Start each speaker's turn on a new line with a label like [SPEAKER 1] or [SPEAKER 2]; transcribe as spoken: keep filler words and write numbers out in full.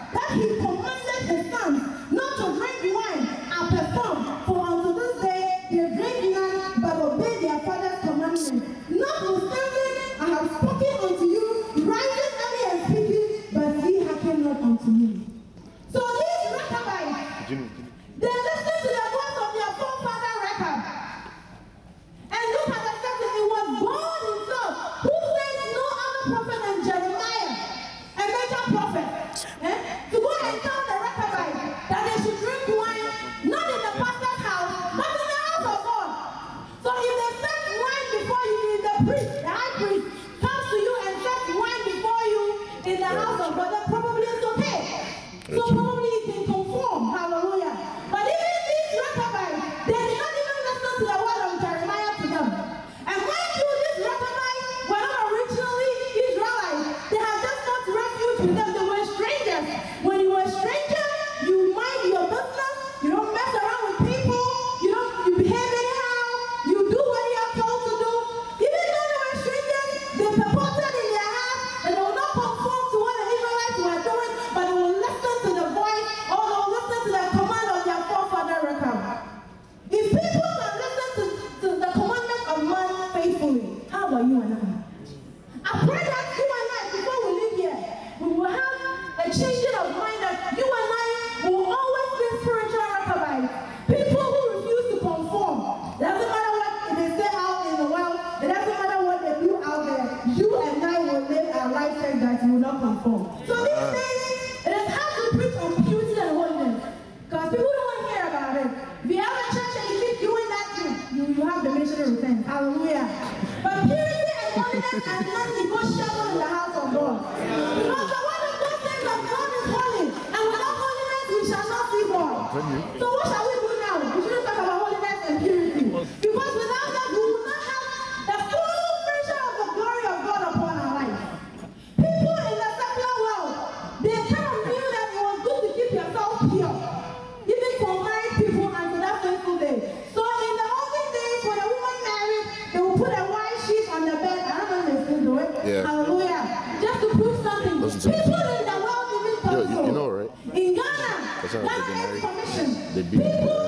[SPEAKER 1] that he commanded his sons not to drink wine and perform, for unto this day they drink none, but obey their father's commandments. Notwithstanding, I have spoken unto you, rising early and speaking, but ye hearken not unto me. So these Rechabites, they listened to the voice of their forefather Rechab. And look at the second, it was God himself who sent no other prophet than Jeremiah, a major prophet, eh, to go and tell the Rechabites that they should drink wine, not in the pastor's house, but in the house of God. So if they set wine before you, if the priest, the high priest, comes to you and sets wine before you in the house of God, then probably it's okay. So probably you can conform. Hallelujah. But even these Rechabites, they did not even listen to the word of Jeremiah to them. And mind you, these Rechabites were not originally Israelites. They had just got refuge with them. They were strangers. When you were a stranger, you mind your business. You don't mess around with people. You don't you behave anyhow. You do what you are told to do. Even though they were strangers, they purported in their hearts that they will not conform to what the Israelites were doing, but they will listen to the voice or they will listen to the command of their forefather Rechab. If people can listen to, to the commandment of man faithfully, how about you and I? I pray that you and I, before we leave here, we will have a changing of mind that you and I will always be spiritual Rechabites. People who refuse to conform. It doesn't matter what they say out in the world. It doesn't matter what they do out there. You and I will live our life like that you will not conform. So these days, it is hard to preach on purity and holiness because people don't want to hear about it. If you have a church and you keep doing that, you, you, you have the mission of repent. Hallelujah. But purity and holiness are not negotiable in the house of God. Because the word of God says that God is holy, and without holiness we shall not see God. So what shall we do now? We shouldn't talk about holiness and purity. Because without that we will not have the full measure of the glory of God upon our life. People in the secular world, they kind of knew that it was good to keep yourself pure, even for married people until that faithful day. So in the olden days, when a woman married, they would put a white sheet on the bed. I don't know if they still do it.
[SPEAKER 2] Yeah.
[SPEAKER 1] Hallelujah. Just to prove something.
[SPEAKER 2] Listen to
[SPEAKER 1] People
[SPEAKER 2] me.
[SPEAKER 1] in the world even
[SPEAKER 2] Yo,
[SPEAKER 1] thought
[SPEAKER 2] you,
[SPEAKER 1] so.
[SPEAKER 2] you know, right?
[SPEAKER 1] In Ghana,
[SPEAKER 2] That's how they
[SPEAKER 1] Ghana
[SPEAKER 2] get
[SPEAKER 1] is
[SPEAKER 2] married.
[SPEAKER 1] commission.
[SPEAKER 2] They beat
[SPEAKER 1] People